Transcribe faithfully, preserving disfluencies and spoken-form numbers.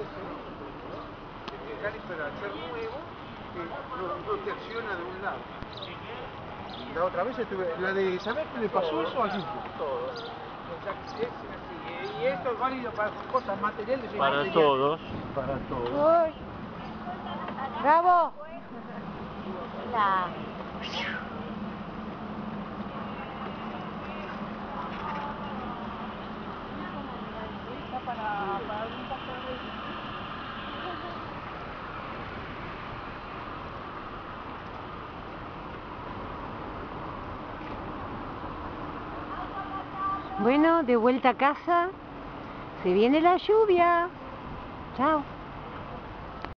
El caliper al ser nuevo, eh, no, no te acciona de un lado. La otra vez estuve, la de Isabel, ¿le pasó eso allí? Todo. Es así, y esto es válido para cosas materiales y Para materiales. todos, para todos. Uy. ¡Bravo! La... Para, para un paseo de... Bueno, de vuelta a casa. Se viene la lluvia. Chao.